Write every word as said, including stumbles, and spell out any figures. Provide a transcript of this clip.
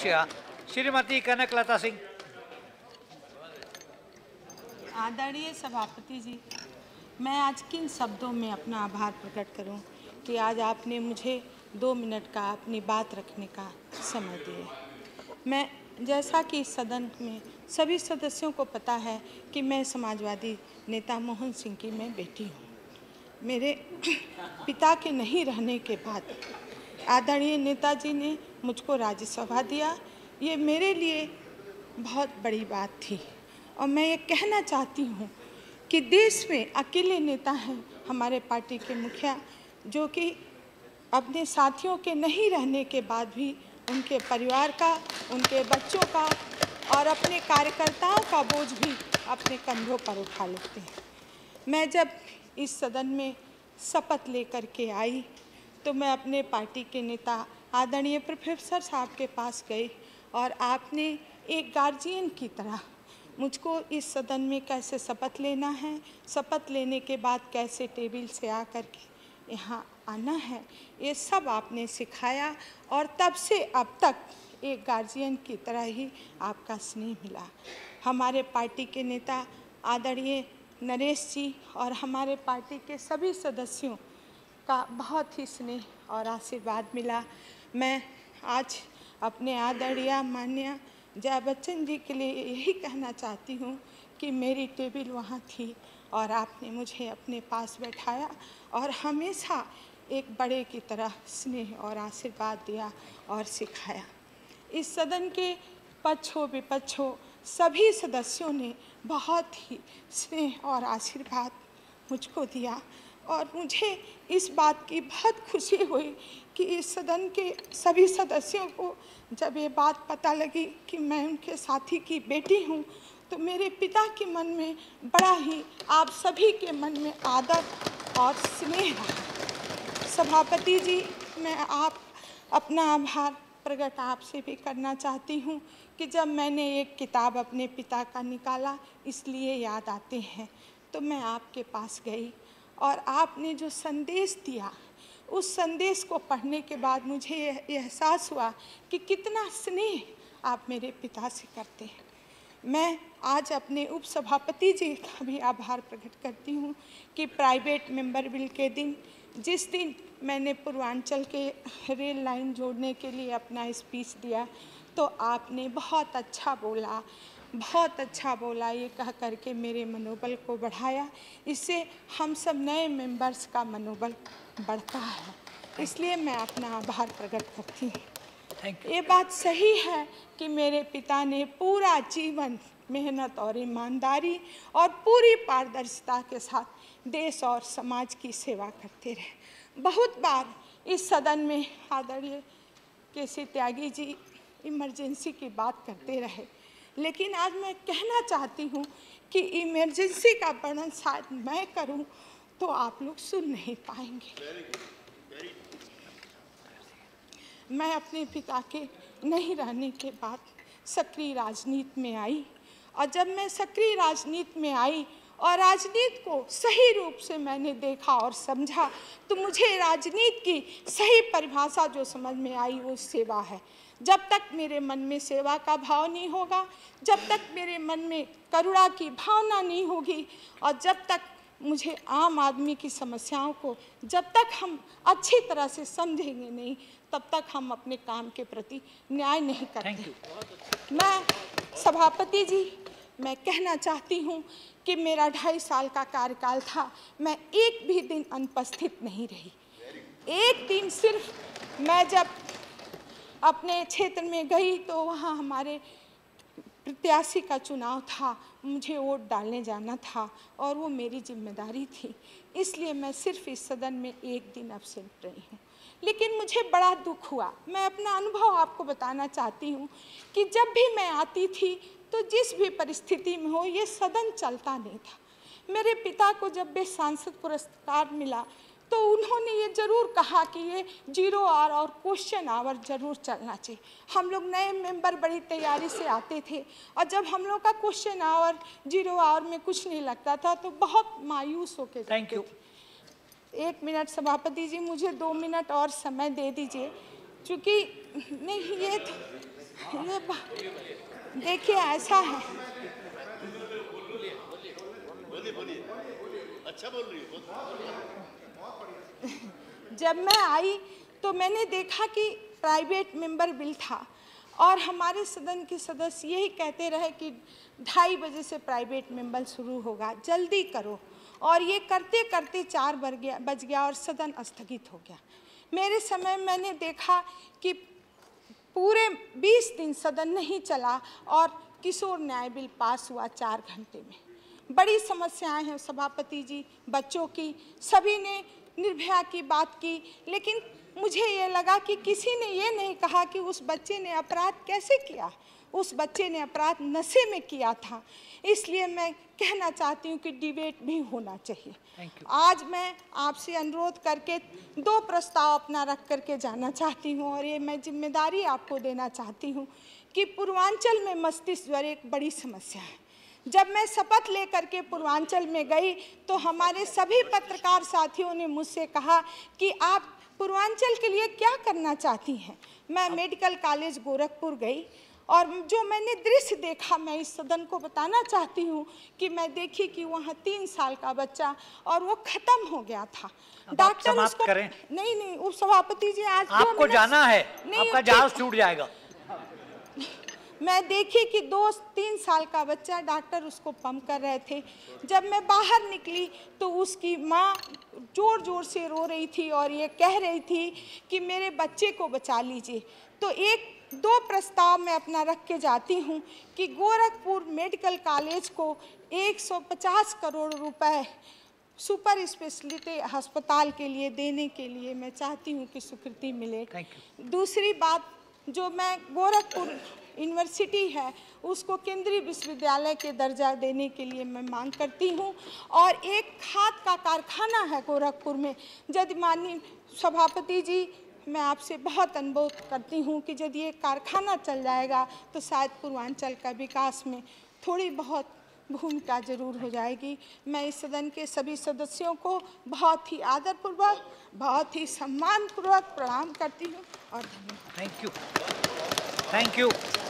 सदस्य श्रीमती कनकलता सिंह। आदरणीय सभापति जी, मैं आज किन शब्दों में अपना आभार प्रकट करूं कि आज आपने मुझे दो मिनट का अपनी बात रखने का समय दिया। मैं जैसा कि इस सदन में सभी सदस्यों को पता है कि मैं समाजवादी नेता मोहन सिंह की मैं बेटी हूं। मेरे पिता के नहीं रहने के बाद आदरणीय नेताजी ने मुझको राज्यसभा दिया। ये मेरे लिए बहुत बड़ी बात थी और मैं ये कहना चाहती हूँ कि देश में अकेले नेता हैं हमारे पार्टी के मुखिया जो कि अपने साथियों के नहीं रहने के बाद भी उनके परिवार का, उनके बच्चों का और अपने कार्यकर्ताओं का बोझ भी अपने कंधों पर उठा लेते हैं। मैं जब इस सदन में शपथ लेकर के आई तो मैं अपने पार्टी के नेता आदरणीय प्रोफेसर साहब के पास गई और आपने एक गार्जियन की तरह मुझको इस सदन में कैसे शपथ लेना है, शपथ लेने के बाद कैसे टेबल से आकर के यहाँ आना है, ये सब आपने सिखाया और तब से अब तक एक गार्जियन की तरह ही आपका स्नेह मिला। हमारे पार्टी के नेता आदरणीय नरेश जी और हमारे पार्टी के सभी सदस्यों का बहुत ही स्नेह और आशीर्वाद मिला। मैं आज अपने आदरणीय माननीय जया बच्चन जी के लिए यही कहना चाहती हूँ कि मेरी टेबल वहाँ थी और आपने मुझे अपने पास बैठाया और हमेशा एक बड़े की तरह स्नेह और आशीर्वाद दिया और सिखाया। इस सदन के पक्ष हो विपक्ष हो सभी सदस्यों ने बहुत ही स्नेह और आशीर्वाद मुझको दिया और मुझे इस बात की बहुत खुशी हुई कि इस सदन के सभी सदस्यों को जब ये बात पता लगी कि मैं उनके साथी की बेटी हूँ तो मेरे पिता के मन में बड़ा ही आप सभी के मन में आदर और स्नेह रहा। सभापति जी, मैं आप अपना आभार प्रकट आपसे भी करना चाहती हूँ कि जब मैंने एक किताब अपने पिता का निकाला इसलिए याद आते हैं तो मैं आपके पास गई और आपने जो संदेश दिया उस संदेश को पढ़ने के बाद मुझे यह एहसास हुआ कि कितना स्नेह आप मेरे पिता से करते हैं। मैं आज अपने उपसभापति जी का भी आभार प्रकट करती हूँ कि प्राइवेट मेंबर बिल के दिन जिस दिन मैंने पूर्वांचल के रेल लाइन जोड़ने के लिए अपना स्पीच दिया तो आपने बहुत अच्छा बोला, बहुत अच्छा बोला ये कह करके मेरे मनोबल को बढ़ाया। इससे हम सब नए मेंबर्स का मनोबल बढ़ता है, इसलिए मैं अपना आभार प्रकट करती हूँ। ये बात सही है कि मेरे पिता ने पूरा जीवन मेहनत और ईमानदारी और पूरी पारदर्शिता के साथ देश और समाज की सेवा करते रहे। बहुत बार इस सदन में आदरणीय केसी त्यागी जी इमरजेंसी की बात करते रहे, लेकिन आज मैं कहना चाहती हूँ कि इमरजेंसी का वर्णन शायद मैं करूँ तो आप लोग सुन नहीं पाएंगे। मैं अपने पिता के नहीं रहने के बाद सक्रिय राजनीति में आई और जब मैं सक्रिय राजनीति में आई और राजनीति को सही रूप से मैंने देखा और समझा तो मुझे राजनीति की सही परिभाषा जो समझ में आई वो सेवा है। जब तक मेरे मन में सेवा का भाव नहीं होगा, जब तक मेरे मन में करुणा की भावना नहीं होगी और जब तक मुझे आम आदमी की समस्याओं को जब तक हम अच्छी तरह से समझेंगे नहीं तब तक हम अपने काम के प्रति न्याय नहीं करते। मैं सभापति जी मैं कहना चाहती हूँ कि मेरा ढाई साल का कार्यकाल था, मैं एक भी दिन अनुपस्थित नहीं रही। एक दिन सिर्फ मैं जब अपने क्षेत्र में गई तो वहाँ हमारे प्रत्याशी का चुनाव था, मुझे वोट डालने जाना था और वो मेरी जिम्मेदारी थी, इसलिए मैं सिर्फ इस सदन में एक दिन अब्सेंट रही हूँ। लेकिन मुझे बड़ा दुख हुआ। मैं अपना अनुभव आपको बताना चाहती हूँ कि जब भी मैं आती थी तो जिस भी परिस्थिति में हो ये सदन चलता नहीं था। मेरे पिता को जब भी सांसद पुरस्कार मिला तो उन्होंने ये ज़रूर कहा कि ये जीरो आवर और क्वेश्चन आवर ज़रूर चलना चाहिए। हम लोग नए मेंबर बड़ी तैयारी से आते थे और जब हम लोग का क्वेश्चन आवर जीरो आवर में कुछ नहीं लगता था तो बहुत मायूस होके थैंक यू। एक मिनट सभापति जी, मुझे दो मिनट और समय दे दीजिए, क्योंकि नहीं ये अरे बा- देखिए ऐसा है, अच्छा बोल रही हो। जब मैं आई तो मैंने देखा कि प्राइवेट मेंबर बिल था और हमारे सदन के सदस्य यही कहते रहे कि ढाई बजे से प्राइवेट मेंबर शुरू होगा, जल्दी करो, और ये करते करते चार बज गया बज गया और सदन स्थगित हो गया। मेरे समय मैंने देखा कि पूरे बीस दिन सदन नहीं चला और किशोर न्याय बिल पास हुआ चार घंटे में। बड़ी समस्याएं हैं सभापति जी, बच्चों की, सभी ने निर्भया की बात की, लेकिन मुझे ये लगा कि किसी ने ये नहीं कहा कि उस बच्चे ने अपराध कैसे किया। उस बच्चे ने अपराध नशे में किया था। इसलिए मैं कहना चाहती हूँ कि डिबेट भी होना चाहिए। आज मैं आपसे अनुरोध करके दो प्रस्ताव अपना रख करके जाना चाहती हूँ और ये मैं जिम्मेदारी आपको देना चाहती हूँ कि पूर्वांचल में मस्तिष्क ज्वर एक बड़ी समस्या है। जब मैं शपथ लेकर के पूर्वांचल में गई तो हमारे सभी पत्रकार साथियों ने मुझसे कहा कि आप पूर्वांचल के लिए क्या करना चाहती हैं। मैं मेडिकल कॉलेज गोरखपुर गई और जो मैंने दृश्य देखा मैं इस सदन को बताना चाहती हूँ कि मैं देखी कि वहाँ तीन साल का बच्चा और वो खत्म हो गया था। डॉक्टर उसको करें। नहीं नहीं उप सभापति जी, आज आपको जाना है, आपका जहाज छूट जाएगा। मैं देखी कि दो तीन साल का बच्चा, डॉक्टर उसको पंप कर रहे थे। जब मैं बाहर निकली तो उसकी माँ जोर जोर से रो रही थी और ये कह रही थी कि मेरे बच्चे को बचा लीजिए। तो एक दो प्रस्ताव मैं अपना रख के जाती हूँ कि गोरखपुर मेडिकल कॉलेज को एक सौ पचास करोड़ रुपए सुपर स्पेशलिटी अस्पताल के लिए देने के लिए मैं चाहती हूँ कि स्वीकृति मिले। दूसरी बात, जो मैं गोरखपुर यूनिवर्सिटी है उसको केंद्रीय विश्वविद्यालय के दर्जा देने के लिए मैं मांग करती हूँ। और एक खाद का कारखाना है गोरखपुर में। यदि माननीय सभापति जी, मैं आपसे बहुत अनुरोध करती हूँ कि यदि ये कारखाना चल जाएगा तो शायद पूर्वांचल का विकास में थोड़ी बहुत भूमिका जरूर हो जाएगी। मैं इस सदन के सभी सदस्यों को बहुत ही आदरपूर्वक, बहुत ही सम्मानपूर्वक प्रणाम करती हूँ और धन्यवाद। Thank you, thank you.